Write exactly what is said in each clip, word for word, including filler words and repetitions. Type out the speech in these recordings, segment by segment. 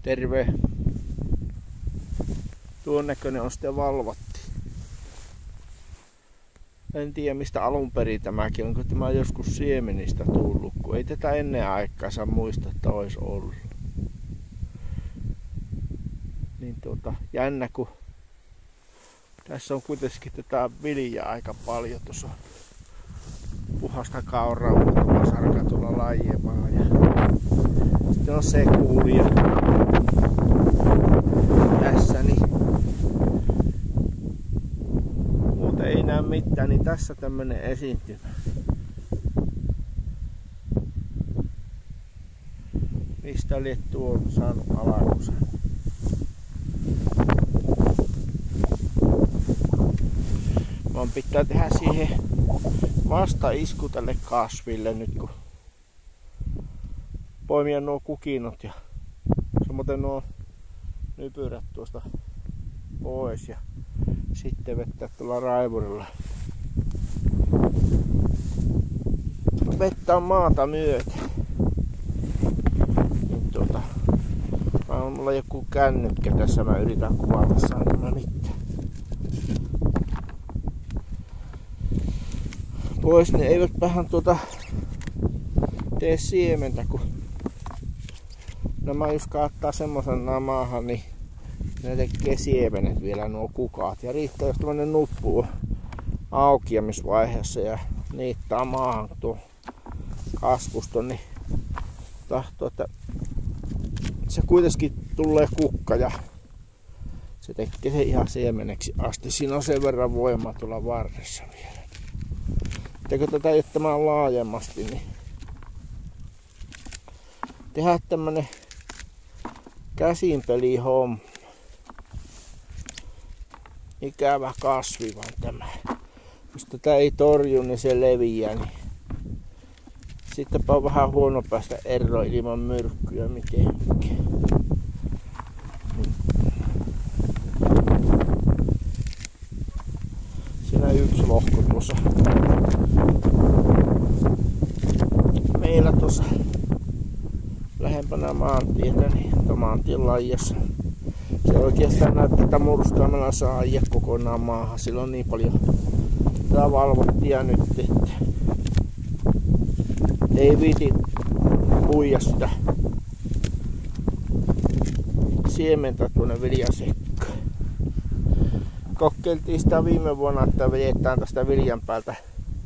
Terve. Tuon näköinen on sitten valvatti. En tiedä mistä alun perin tämäkin, onko tämä joskus siemenistä tullut, kun ei tätä ennen aikaansa muista, että olisi ollut. Niin tuota, jännä, kun tässä on kuitenkin tätä viljaa aika paljon. Tuossa puhasta kauraa, muutama sarka tuolla lajemaa. Ja sitten on sekuulia tässä, niin muuten ei näe mitään, niin tässä tämmönen esiintymä. Mistä oli tuo saanut alakusa? Vaan pitää tehdä siihen vastaisku tälle kasville nyt, kun poimia nuo kukinot ja samoin nuo nypyrät tuosta pois ja sitten vettää tuolla raivurilla. Vettä on maata myöten. Niin tuota, on mulla joku kännykkä tässä, mä yritän kuvata, saanko mä mitään. Pois ne eivät vähän tuota tee siementä, kun nämä jos kaattaa semmoisen maahan, niin ne tekee siemenet vielä nuo kukaat. Ja riittää, jos tämmönen nuppu on aukeamisvaiheessa ja niittää maahan tuo kasvuston, niin tahtoo, että se kuitenkin tulee kukka ja se tekee se ihan siemeneksi asti. Siinä on sen verran voimaa tuolla varressa vielä. Kun tätä jättämään laajemmasti, niin tehdään tämmönen käsinpelihomma. Ikävä kasvi vaan tämä. Jos tätä ei torju, niin se leviää. Niin sittenpä on vähän huono päästä eroon ilman myrkkyä mitenkään. Siinä yksi lohko tuossa. Meillä tuossa lähempänä maantietä, niin maantien laijassa. Se oikeastaan näyttää, että murskaamalla saa ajaa kokonaan maahan. Sillä on niin paljon tää valvottia nyt, että ei viiti puija sitä siementä tuonne viljasekkaan. Kokeiltiin sitä viime vuonna, että vedetään tästä viljan päältä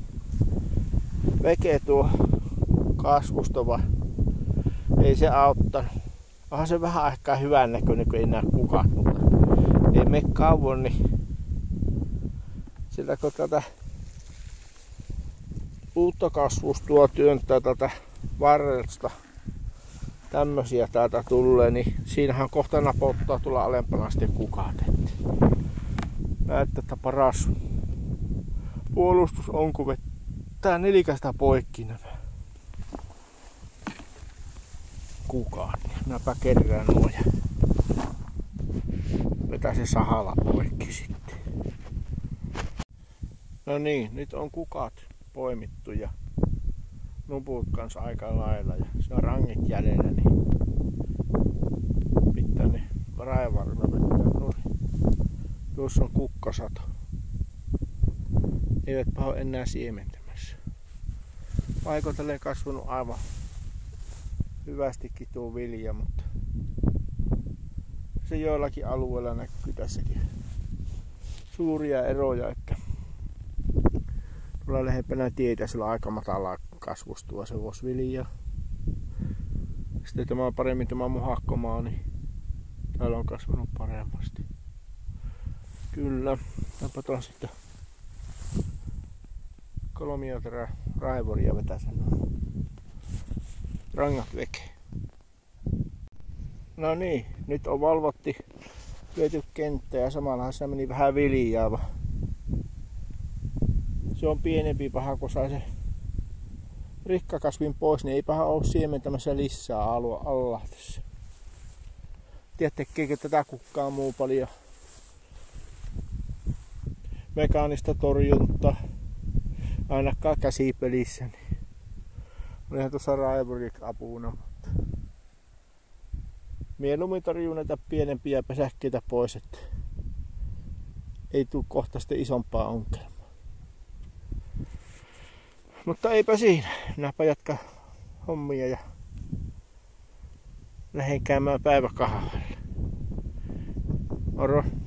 veke tuo kasvustova. Ei se auttanut. Onhan se vähän aikaa hyvän näköinen, kun ei näe kukaan, mutta ei mene kauan, niin sillä kun tätä uutta kasvustua työntää tätä varresta tämmösiä täältä tulee, niin siinähän kohta napottaa tulla alempana sitten kukat. Näette, että paras puolustus on, kun vettää nelikästä poikki nämä kukaan. Minäpä kerään nuo ja vetää se sahalla poikki sitten. No niin, nyt on kukat poimittu ja nuput kanssa aika lailla ja se on rangit jäljellä, niin pitää ne raivarilla vetää nurin. Tuossa on kukkasato. Eivätpä ole enää siementämässä. Paikoitellen kasvanut aivan hyvästikin tuo vilja, mutta se joillakin alueilla näkyy tässäkin suuria eroja, että tuolla lähempänä tietä sillä on aika matala kasvustua se vosvilja. Sitten tämä on paremmin tämä muhakkomaa, niin täällä on kasvanut paremmasti. Kyllä, napataan sitten kolmioterä raivoria vetää sen rangat veke. No niin, nyt on valvotti viety kenttää ja samallahan se meni vähän viljaa. Se on pienempi paha, kun sai se rikkakasvin pois, niin eipähän ole siementämässä lisää alua alla tässä. Tiedä tekeekö tätä kukkaa muu paljon mekaanista torjuntaa, ainakaan käsipelissä. Niin olihan tuossa raivurit apuna, mutta mieluummin torjuu näitä pienempiä pesäkkeitä pois, että ei tule kohta sitten isompaa ongelmaa. Mutta eipä siinä. Minäpä jatkan hommia ja lähden käymään päiväkahvalla. Moro!